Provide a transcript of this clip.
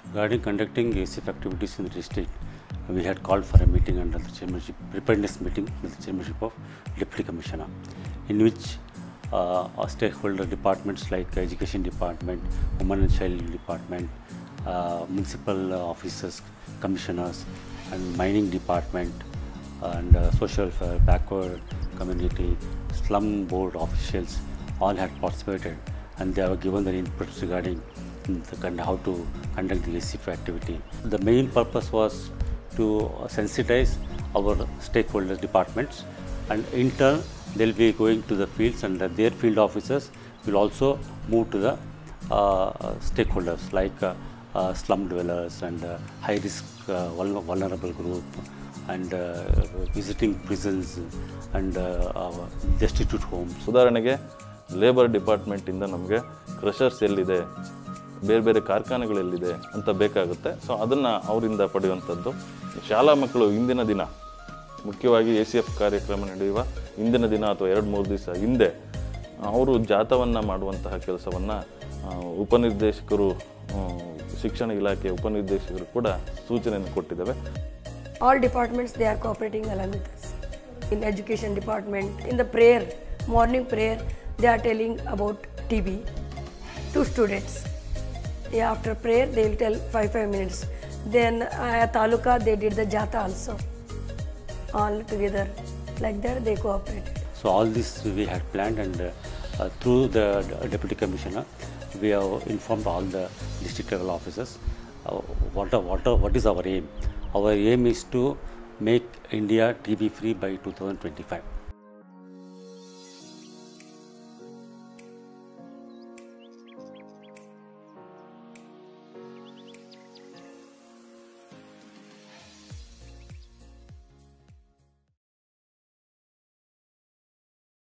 Regarding conducting ACF activities in the district, we had called for a meeting under the chairmanship, preparedness meeting with the chairmanship of Deputy Commissioner, in which our stakeholder departments like Education Department, Women and Child Department, municipal officers, commissioners, and Mining Department, and social welfare, backward community, slum board officials all had participated, and they have given their inputs regarding how to conduct the ACF activity. The main purpose was to sensitize our stakeholder departments, and in turn they will be going to the fields, and their field officers will also move to the stakeholders like slum dwellers and high risk vulnerable group, and visiting prisons and destitute homes. ಉದಾಹರಣೆಗೆ labour ಡಿಪಾರ್ಟ್ಮೆಂಟಿಂದ ನಮಗೆ crushers ಎಲ್ಲಿದೆ, ಬೇರೆ ಬೇರೆ ಕಾರ್ಖಾನೆಗಳೆಲ್ಲಿದೆ ಅಂತ ಬೇಕಾಗುತ್ತೆ. So ಅದನ್ನು ಅವರಿಂದ ಪಡೆಯುವಂಥದ್ದು. ಶಾಲಾ ಮಕ್ಕಳು ಇಂದಿನ ದಿನ ಮುಖ್ಯವಾಗಿ ACF ಕಾರ್ಯಕ್ರಮ ನಡೆಯುವ ಇಂದಿನ ದಿನ ಅಥವಾ 2-3 ದಿವಸ ಹಿಂದೆ ಅವರು ಜಾಥವನ್ನು ಮಾಡುವಂತಹ ಕೆಲಸವನ್ನು ಉಪನಿರ್ದೇಶಕರು, ಶಿಕ್ಷಣ ಇಲಾಖೆ ಉಪನಿರ್ದೇಶಕರು ಕೂಡ ಸೂಚನೆಯನ್ನು ಕೊಟ್ಟಿದ್ದಾವೆ. All departments, they are cooperating along with us. In education department, in the prayer, morning prayer, they are telling about TB to students. After prayer, they will tell 5 minutes. Then at Taluka, they did the Jata also. All together, like that, they cooperated. So all this we had planned, and through the Deputy Commissioner, we have informed all the district level officers what is our aim. Our aim is to make India TB free by 2025.